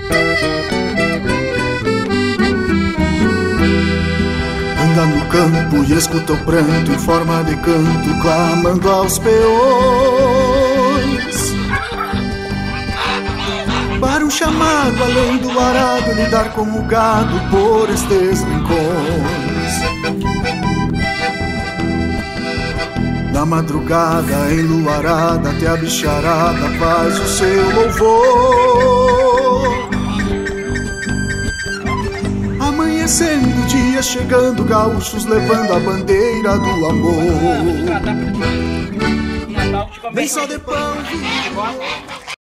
Anda no campo e escuta o pranto em forma de canto, clamando aos peões, para um chamado além do arado, lidar como gado por estes rincões. Na madrugada enluarada, até a bicharada faz o seu louvor. Amanhecendo, dia chegando, gaúchos levando a bandeira do amor. Vem só de pão.